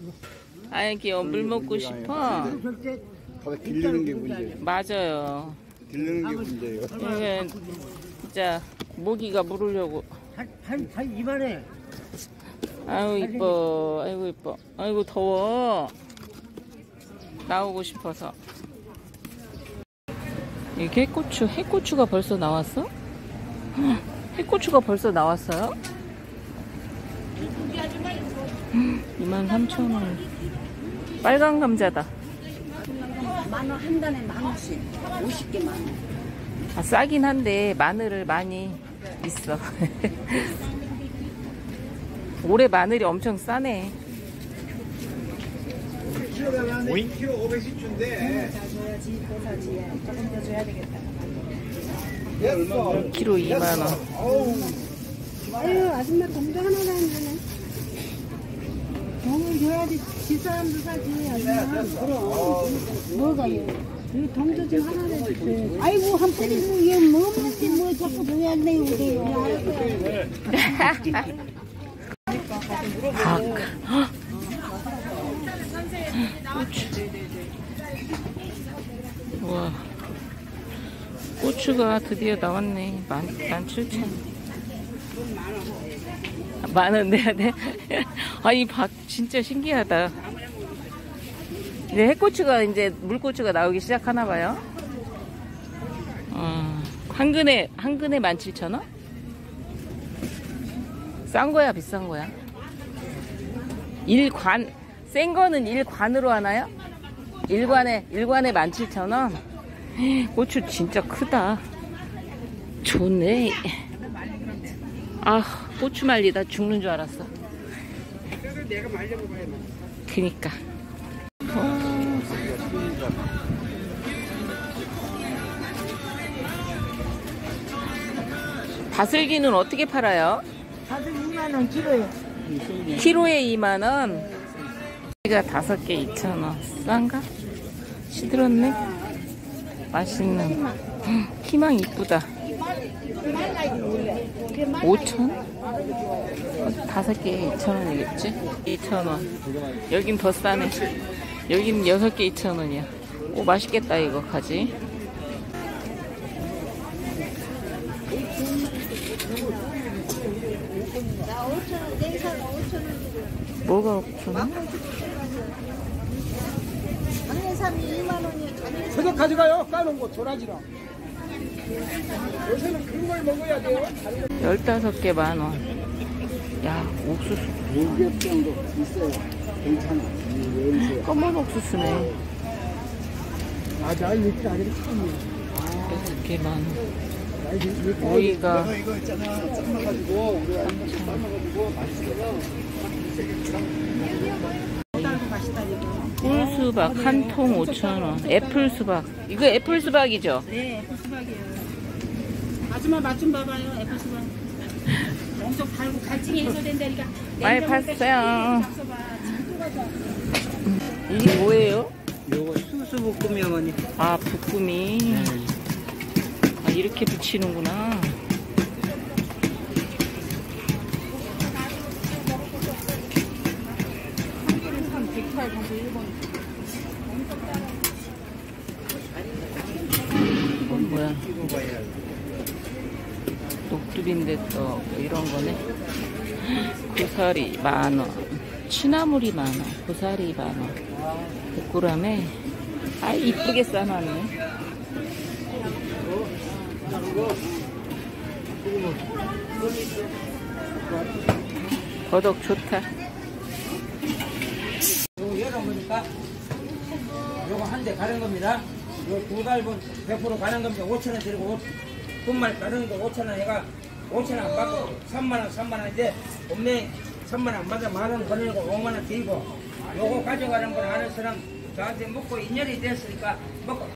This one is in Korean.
아기요, 물 먹고 싶어? 가다 길르는 게 문제예요. 맞아요. 길르는 게 문제예요. 이게 진짜 모기가 물으려고. 한 이만해. 아이고 이뻐, 아이고 이뻐, 아이고 더워. 나오고 싶어서. 이게 해고추가 벌써 나왔어? 해고추가 벌써 나왔어요? 23,000원. 빨간 감자다. 10,000원 한 단에 10,000원씩 50개 10,000원. 아, 싸긴 한데 마늘을 많이 있어. 올해 마늘이 엄청 싸네. 5kg 500씩 준대. 조금 더 줘야 되겠다. 1kg 2만원. 아유, 아줌마 돈도 하나도 안 주네. 돈을 줘야지 집사람도 사지. 아줌마. 그럼. 뭐가요? 이 돈도 좀 하나도 주세요. 아이고, 한 푼이고, 얘 뭐 먹지, 뭐 자꾸 줘야 돼요, 그래요. 박. 고추. 우와. 고추가 드디어 나왔네. 17,000원. 만원 내야 돼? 아니, 박 진짜 신기하다. 이제 해고추가 이제 물고추가 나오기 시작하나 봐요. 한 근에 17,000원? 싼 거야, 비싼 거야? 센 거는 1관으로 하나요? 1관에 17,000원? 고추 진짜 크다. 좋네. 아, 고추 말리다 죽는 줄 알았어. 그니까. 다슬기는 어떻게 팔아요? 다들 2만원 키로요. 키로에 2만원. 이가 5개 2,000원. 싼가? 시들었네. 맛있는. 희망 이쁘다. 5,000원? 5개 2,000원이겠지? 2,000원. 여긴 더 싸네. 여긴 6개 2,000원이야. 오, 맛있겠다, 이거 가지. 나 5,000원, 냉사가 5,000원이고. 뭐가 5,000원? 강내삼이 2만원이요. 저도 가져가요. 까놓은 거 도라지랑. 요새는 그런 걸 먹어야 돼요. 15개 만원. 야, 옥수수. 6개 정도 있어요. 괜찮아. 검은 옥수수네. 맞아, 이렇게 아니라 처음이야. 6개 만원. 오이가 이거 있잖아. 삶아가지고 우리 아줌마 삶아가지고 맛있어요. 꿀수박 한 통 5,000원. 애플수박. 이거 애플수박이죠? 네, 애플수박이에요. 아줌마 맛 좀 봐봐요, 애플수박. 엄청 달고 갈증이 해소된다니까. 많이 팠어요. 이게 뭐예요? 요거 수수볶음이 어머니. 아, 볶음이. 아, 이렇게 붙이는구나. 이건 뭐야? 녹두빈대 떡 이런 거네. 고사리 10,000원. 취나물이 10,000원. 고사리 10,000원. 100g에 아, 이쁘게 싸놨네. 버덕 좋다. 요거 열어보니까 요거 한 대 가는 겁니다. 요 두 갈분 100% 가는 겁니다. 5,000원 드리고 분말 가는 거 5,000원 해가 5,000원 안 받고 3만원인데 분명히 3만원 안 받아 만원 보내고 5만원 드리고 요거 가져가는 걸 아는 사람 저한테 먹고 인연이 됐으니까 먹고